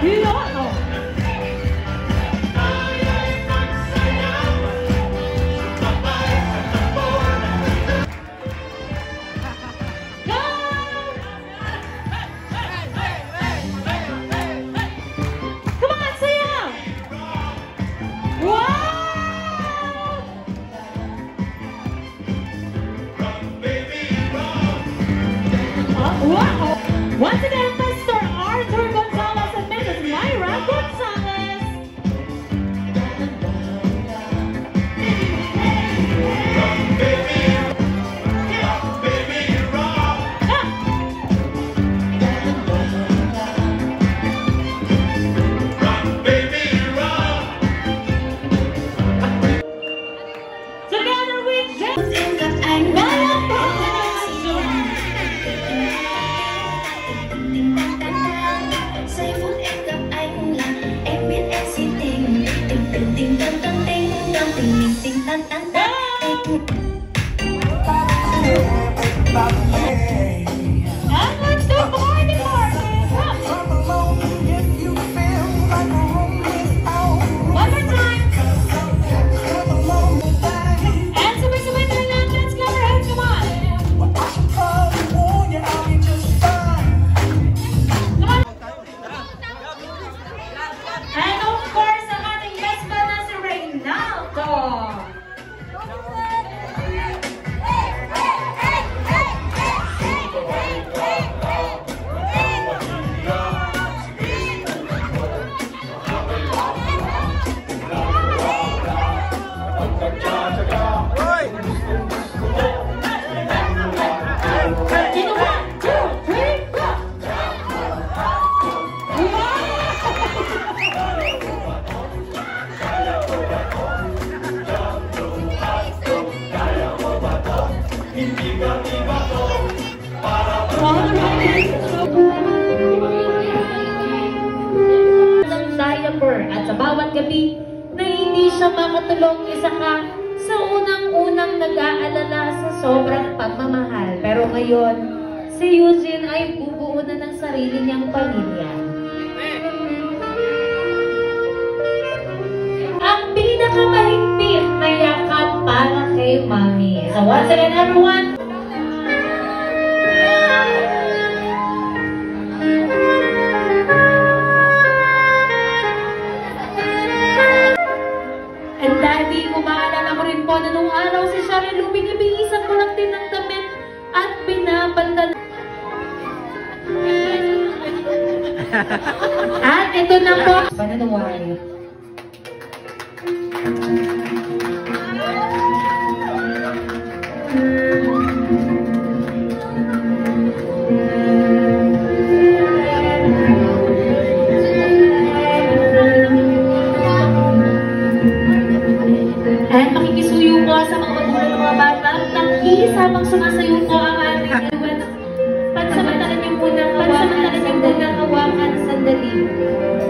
Once again, Mr. Arthur Gonzalez and Mrs. Myra Gonzalez. Together with at sa bawat gabi na hindi siya makatulog, isa ka sa unang-unang nag-aalala sa sobrang pagmamahal. Pero ngayon, si Eugene ay bubuo na ng sarili niyang pamilya. Ang pinakamahigpit na yakap para kay Mami. So once again, everyone, and Daddy, kung maalala mo rin po na nung araw si Sherylou, binibihisan ko lang din ng damit at binabanda. At ito na po. Pananawarin. At makikisuyo po sa mga magulang ng mga bata. Tangkis habang sumasayo po ang ating influence. Pansamantala niyo po ng hawakan sandali.